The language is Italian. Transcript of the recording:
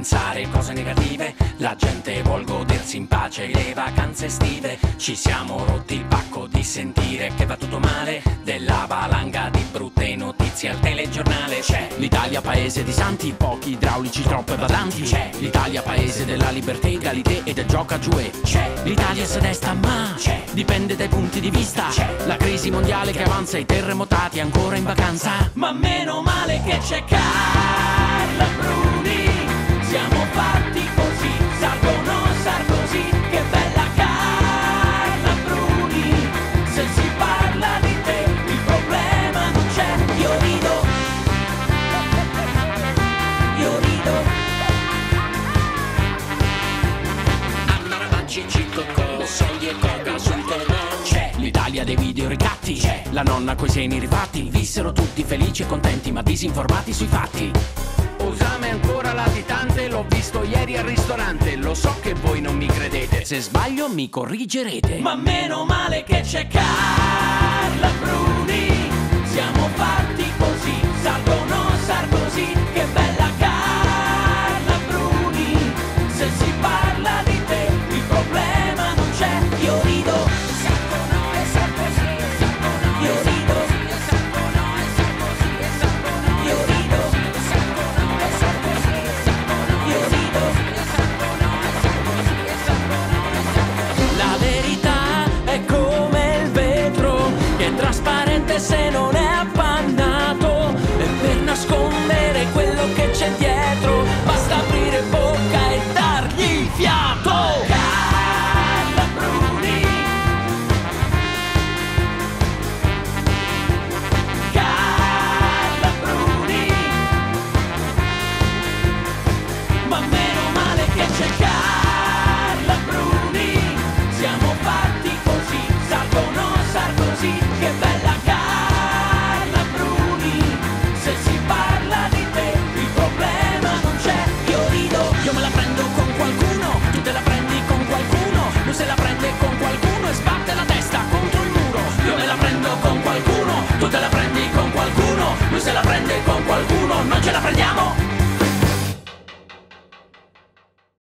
pensare cose negative, la gente vuol godersi in pace le vacanze estive. Ci siamo rotti il pacco di sentire che va tutto male, della valanga di brutte notizie al telegiornale. C'è l'Italia paese di santi, pochi idraulici, troppe badanti. C'è l'Italia paese della libertà, egalité e del gioco a giue. C'è l'Italia se desta ma c'è, dipende dai punti di vista. C'è la crisi mondiale che avanza, i terremotati ancora in vacanza. Ma meno male che c'è Carla Bruni, siamo fatti così, salgono Sarkozy, che bella Carla Bruni, se si parla di te il problema non c'è. Io rido, io rido. Andaravanci, cicocco, soglie e coca sul comò. C'è l'Italia dei video ricatti, c'è la nonna coi seni rifatti. Vissero tutti felici e contenti ma disinformati sui fatti. Usame ancora latitante, l'ho visto ieri al ristorante. Lo so che voi non mi credete, se sbaglio mi corrigerete. Ma meno male che c'è